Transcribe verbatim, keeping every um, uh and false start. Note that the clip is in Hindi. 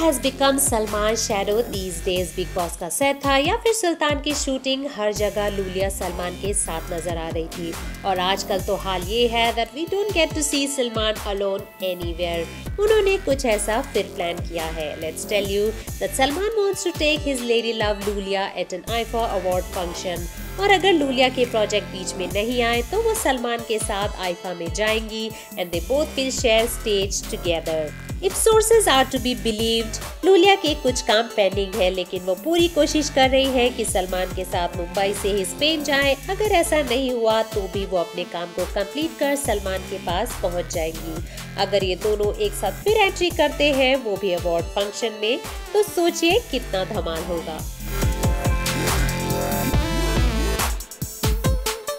has become Salman's shadow these days। Bigg Boss का सेट था या फिर सुल्तान की शूटिंग, हर जगह लूलिया सलमान के साथ नजर आ रही थी। और आजकल तो हाल ये है that we don't get to see Salman alone anywhere। उन्होंने कुछ ऐसा फिर प्लान किया है। Let's tell you that Salman wants to take his lady love Lulia at an I F A award function। और अगर लूलिया के प्रोजेक्ट बीच में नहीं आए तो वो सलमान के साथ आईफा में जाएंगी and they both will share stage together. If sources are to be believed, Iulia के कुछ काम पेंडिंग है, लेकिन वो पूरी कोशिश कर रही है कि सलमान के साथ मुंबई से ही स्पेन जाए। अगर ऐसा नहीं हुआ तो भी वो अपने काम को कंप्लीट कर सलमान के पास पहुंच जाएंगी। अगर ये दोनों एक साथ फिर एंट्री करते हैं, वो भी अवार्ड फंक्शन में, तो सोचिए कितना धमाल होगा।